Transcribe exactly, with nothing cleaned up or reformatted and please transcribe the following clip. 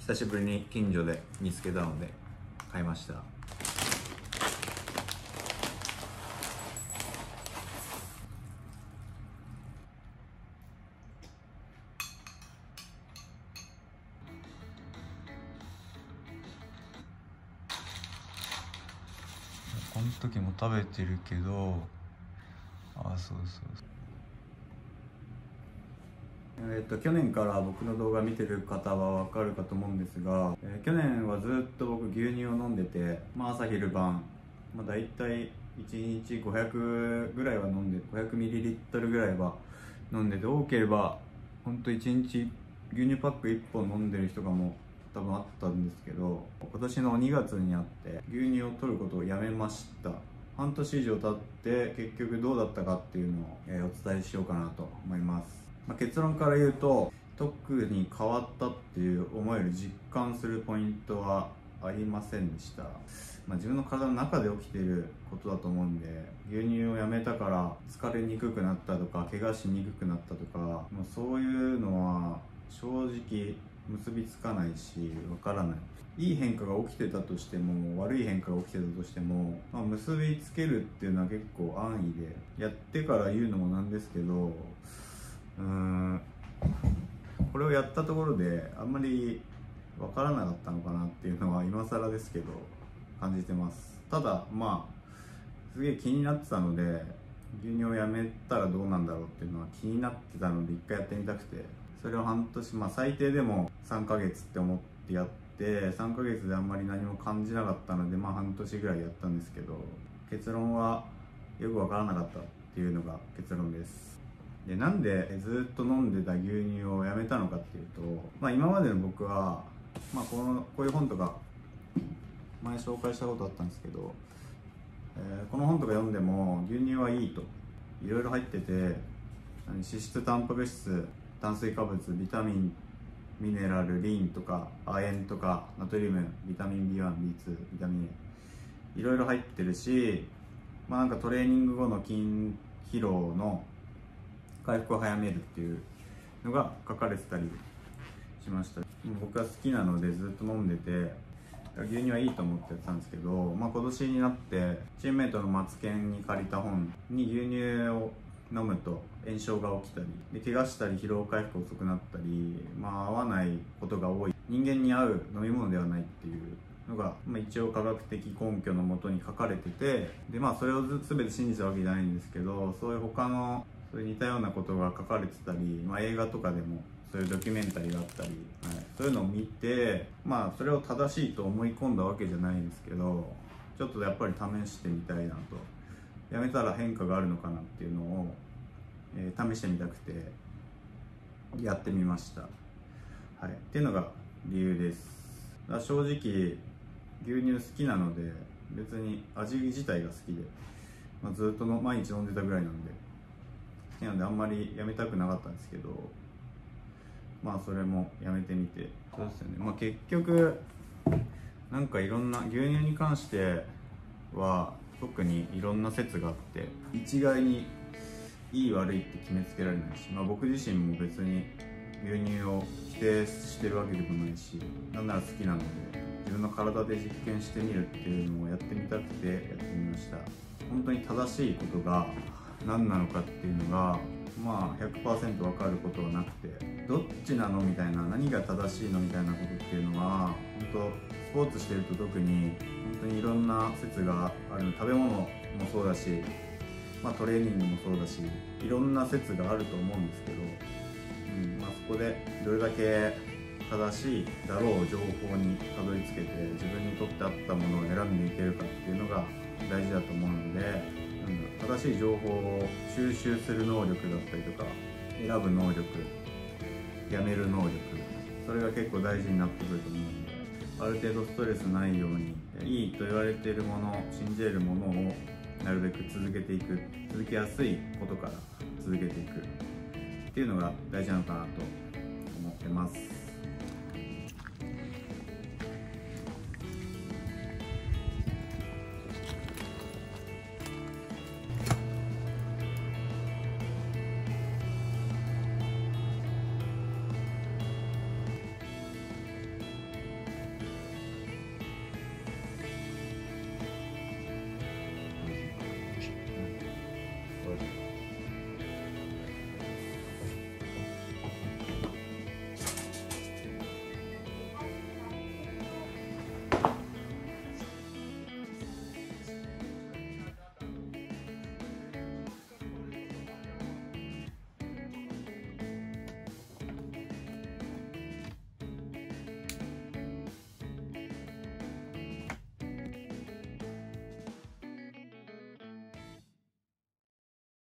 久しぶりに近所で見つけたので買いました。この時も食べてるけど、あ、そうそうそう。えっと去年から僕の動画見てる方は分かるかと思うんですが、えー、去年はずっと僕牛乳を飲んでて、まあ、朝昼晩、まあ、大体いちにちごひゃくぐらいは飲んで、ごひゃくミリリットルぐらいは飲んでて、多ければ本当いちにち牛乳パックいっぽん飲んでる人がもう多分あったんですけど、今年のにがつにあって牛乳を取ることをやめました。半年以上経って結局どうだったかっていうのを、えー、お伝えしようかなと思います。まあ、結論から言うと、特に変わったっていう思える実感するポイントはありませんでした。まあ、自分の体の中で起きていることだと思うんで、牛乳をやめたから疲れにくくなったとか怪我しにくくなったとか、まあ、そういうのは正直結びつかないしわからない。いい変化が起きてたとしても悪い変化が起きてたとしても、まあ、結びつけるっていうのは結構安易で、やってから言うのもなんですけど、うーんこれをやったところであんまり分からなかったのかなっていうのは今更ですけど感じてます。ただまあすげえ気になってたので、牛乳をやめたらどうなんだろうっていうのは気になってたので一回やってみたくて、それを半年、まあ最低でもさんかげつって思ってやってさんかげつであんまり何も感じなかったので、まあ半年ぐらいやったんですけど、結論はよく分からなかったっていうのが結論です。で、なんでずっと飲んでた牛乳をやめたのかっていうと、まあ、今までの僕は、まあ、このこういう本とか前紹介したことあったんですけど、えー、この本とか読んでも牛乳はいいと、いろいろ入ってて、脂質、タンパク質、炭水化物、ビタミン、ミネラル、リンとか亜鉛とかナトリウム、ビタミン ビーワン、ビーツー、ビタミン A、いろいろ入ってるし、まあ、なんかトレーニング後の筋疲労の回復を早めるっていうのが書かれてたりしました。僕は好きなのでずっと飲んでて、牛乳はいいと思ってやってたんですけど、まあ、今年になってチームメイトのマツケンに借りた本に牛乳を飲むと炎症が起きたりで、怪我したり疲労回復遅くなったり、まあ、合わないことが多い、人間に合う飲み物ではないっていうのが、まあ、一応科学的根拠のもとに書かれてて、で、まあ、それを全て信じたわけじゃないんですけど、そういう他のそういう似たようなことが書かれてたり、まあ、映画とかでもそういうドキュメンタリーがあったり、はい、そういうのを見て、まあそれを正しいと思い込んだわけじゃないんですけど、ちょっとやっぱり試してみたいなと、やめたら変化があるのかなっていうのを、えー、試してみたくてやってみました。はい、っていうのが理由です。だから正直牛乳好きなので、別に味自体が好きで、まあ、ずっとの毎日飲んでたぐらいなんで好きなんで、あんまりやめたくなかったんですけど、まあそれもやめてみて、そうですよね。まあ結局なんかいろんな牛乳に関しては特にいろんな説があって、一概にいい悪いって決めつけられないし、まあ、僕自身も別に牛乳を否定してるわけでもないし、なんなら好きなので自分の体で実験してみるっていうのをやってみたくてやってみました。本当に正しいことが何なのかっていうのがまあ ひゃくパーセント 分かることはなくて、どっちなのみたいな、何が正しいのみたいなことっていうのは本当スポーツしてると特に本当にいろんな説があるの。食べ物もそうだし、まあ、トレーニングもそうだし、いろんな説があると思うんですけど、うんまあ、そこでどれだけ正しいだろう情報にたどり着けて自分にとって合ったものを選んでいけるかっていうのが大事だと思うので、正しい情報を収集する能力だったりとか、選ぶ能力、やめる能力、それが結構大事になってくると思うので、ある程度ストレスないようにいいと言われているもの、信じれるものをなるべく続けていく、続けやすいことから続けていくっていうのが大事なのかなと思ってます。